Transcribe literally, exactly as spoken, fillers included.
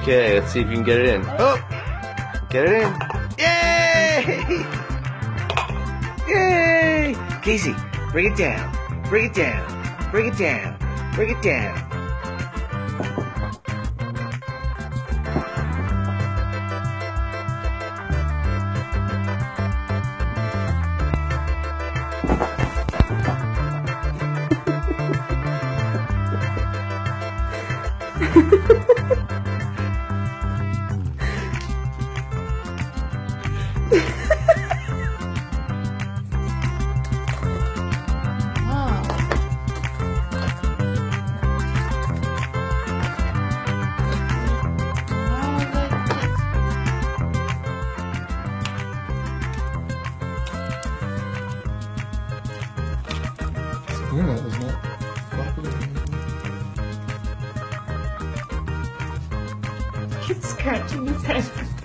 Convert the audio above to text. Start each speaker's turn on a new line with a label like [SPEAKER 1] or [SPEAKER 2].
[SPEAKER 1] Okay, let's see if you can get it in. Oh! Get it in. Yay! Yay! Casey, bring it down. Bring it down. Bring it down. Bring it down.
[SPEAKER 2] Yeah, that was not popular.
[SPEAKER 3] He's scratching his head.